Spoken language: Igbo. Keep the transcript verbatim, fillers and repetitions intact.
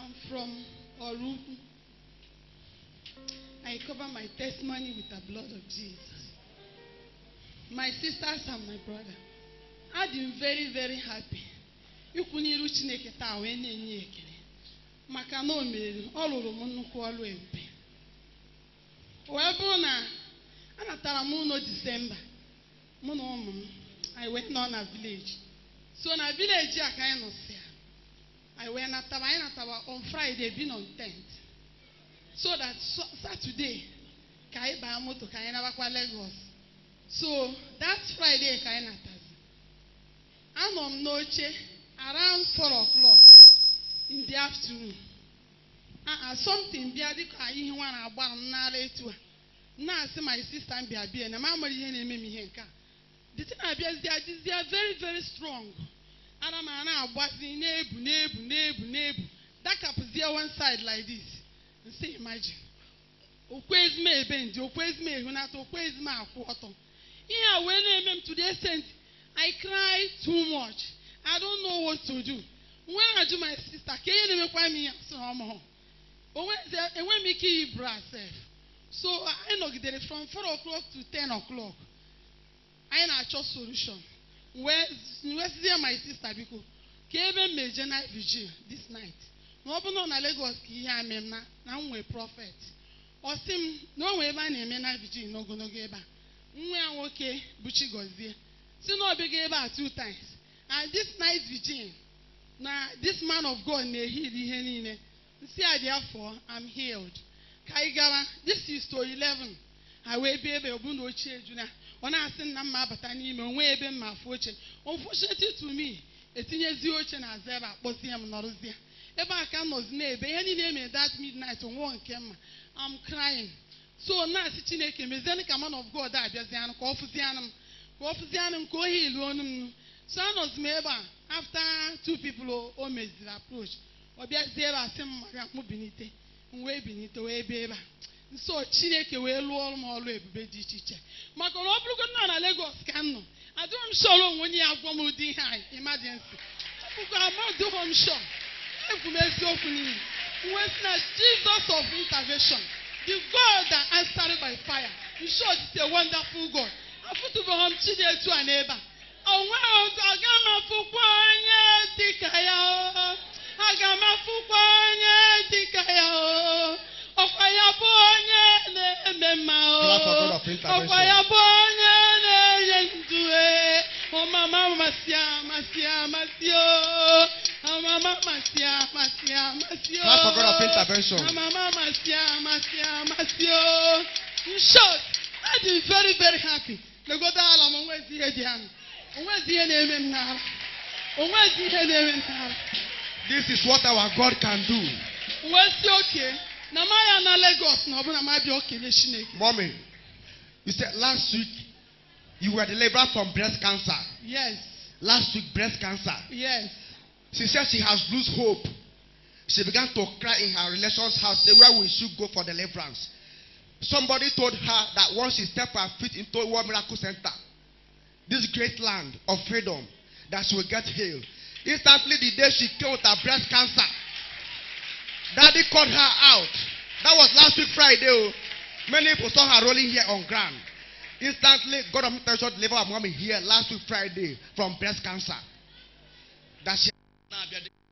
I'm from Oru. I cover my testimony with the blood of Jesus. My sisters and my brother, I've been very, very happy. You couldn't reach Neketa when you Makano made all of them call you. Well, Anataramuno December. I went on a village. So in a village, I kind of say, I went at on Friday, been on tent. So that so, Saturday, Kai Bamoto Kaina Lagos. So that's Friday, Kaina I'm on Noche around four o'clock in the afternoon. Uh, something be a dick I want to ban narrative. Now I see my sister and be a beer and a mamma and me henka. The thing I they are very, very strong. And I'm now watching neighbor, neighbor, neighbor, neighbor. That up there one side like this. And say, imagine. Okwes me bend, okwes me, when I okwes my quarter. Yeah, when I am to the extent, I cry too much. I don't know what to do. When I do my sister, can you make me some more? But when me keep brass, so I know that from four o'clock to ten o'clock. I know a solution. Where's there my sister because Kevin major night vigil this night. No open on a Lagos ki ya memna na we prophet. Or sim no we ba na night vigil no go no geba. Nwe anwoke buchi gozie. Si no be geba two times. And this night vigil na this man of God na heal ihe niile. See therefore I'm healed. Kaigara this is to eleven. I will be able to no change na. When I send them my batani, my way, my fortune. Unfortunately to me, a teenage zero and as ever was him not there. Ever I cannot name any name at that midnight on one camera. I'm crying. So now sitting a Mezenica man of God, I just an Kofuzianum, Kofuzianum, Kohi, Lonum. So I was maybe after two people or made the approach. Or be there are some mobility, way beneath the way, baby. So Chineke will roll more baby teacher. Macono na Lagos cano. I don't show when you have one more high emergency. I'm not do home show. When Jesus of intervention, the God that answered by fire. You show it's a wonderful God. I put over home children to a neighbor. Oh well, I got my foot one tikaya. I got my foot one tikaya. Of fire born, of fire born, oh, Mamma Massia, Massia, Massio, oh, Mamma Massia, Massia, Massio, for God of intervention. Mamma Massia, Massia, Massio. In short, I am very, very happy. The God Alam, where's the Edian? Where's the name now? Where's the name now? This is what our God can do. Where's the okay? Mommy, you said last week you were delivered from breast cancer. Yes. Last week, breast cancer. Yes. She said she has lost hope. She began to cry in her relation's house, say, where will she go for deliverance? Somebody told her that once she stepped her feet into World Miracle Center, this great land of freedom, that she will get healed. Instantly, the day she killed her breast cancer, Daddy called her out. That was last week Friday. Oh. Many people saw her rolling here on ground. Instantly, God of intervention delivered her mommy here last week Friday from breast cancer. That she